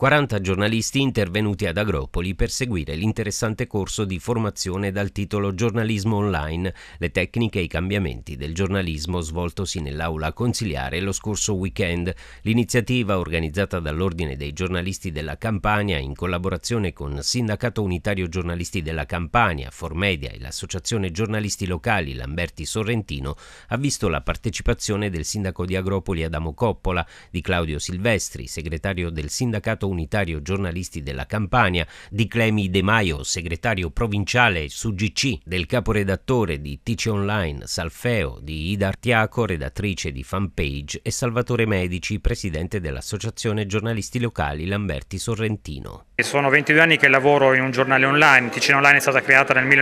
40 giornalisti intervenuti ad Agropoli per seguire l'interessante corso di formazione dal titolo Giornalismo online, le tecniche e i cambiamenti del giornalismo svoltosi nell'aula consiliare lo scorso weekend. L'iniziativa, organizzata dall'Ordine dei giornalisti della Campania in collaborazione con Sindacato Unitario Giornalisti della Campania, Formedia e l'Associazione Giornalisti Locali Lamberti Sorrentino, ha visto la partecipazione del sindaco di Agropoli Adamo Coppola, di Claudio Silvestri, segretario del Sindacato Unitario Giornalisti della Campania, di Clemi De Maio, segretario provinciale su GC, del caporedattore di TC Online Salfeo, di Ida Artiaco, redattrice di Fanpage, e Salvatore Medici, presidente dell'Associazione Giornalisti Locali Lamberti Sorrentino. Sono 22 anni che lavoro in un giornale online. TC Online è stata creata nel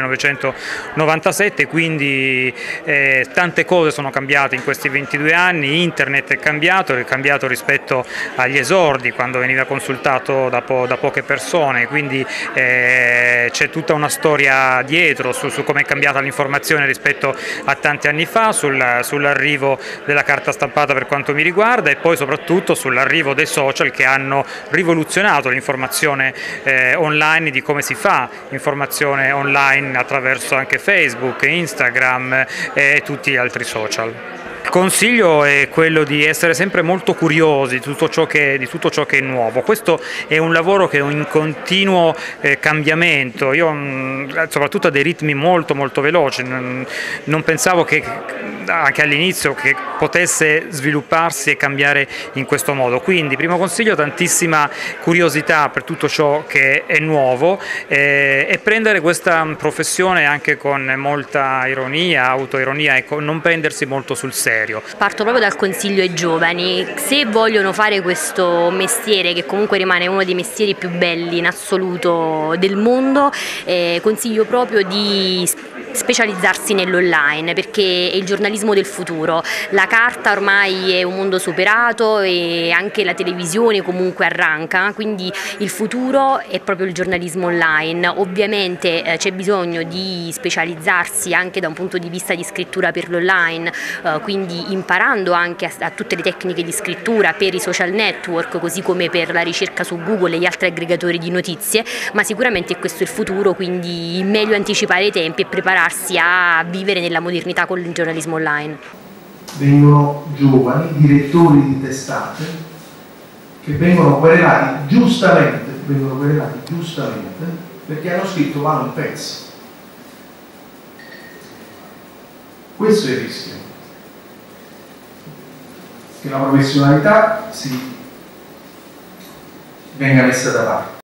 1997, quindi tante cose sono cambiate in questi 22 anni. Internet è cambiato rispetto agli esordi, quando veniva consultato da poche persone, quindi c'è tutta una storia dietro su come è cambiata l'informazione rispetto a tanti anni fa, sull'arrivo della carta stampata per quanto mi riguarda, e poi soprattutto sull'arrivo dei social che hanno rivoluzionato l'informazione online, di come si fa informazione online attraverso anche Facebook, Instagram e tutti gli altri social. Il consiglio è quello di essere sempre molto curiosi di tutto ciò che è nuovo. Questo è un lavoro che è in continuo cambiamento. Io soprattutto a dei ritmi molto veloci, non pensavo che anche all'inizio che potesse svilupparsi e cambiare in questo modo. Quindi, primo consiglio, tantissima curiosità per tutto ciò che è nuovo e prendere questa professione anche con molta ironia, autoironia, e non prendersi molto sul serio. Parto proprio dal consiglio ai giovani: se vogliono fare questo mestiere, che comunque rimane uno dei mestieri più belli in assoluto del mondo, consiglio proprio di specializzarsi nell'online, perché è il giornalismo del futuro. La carta ormai è un mondo superato e anche la televisione comunque arranca, quindi il futuro è proprio il giornalismo online. Ovviamente c'è bisogno di specializzarsi anche da un punto di vista di scrittura per l'online, quindi imparando anche a tutte le tecniche di scrittura per i social network, così come per la ricerca su Google e gli altri aggregatori di notizie, ma sicuramente questo è il futuro, quindi meglio anticipare i tempi e prepararsi a vivere nella modernità con il giornalismo online. Vengono giovani direttori di testate che vengono querelati giustamente perché hanno scritto male un pezzo. Questo è il rischio, che la professionalità venga messa da parte.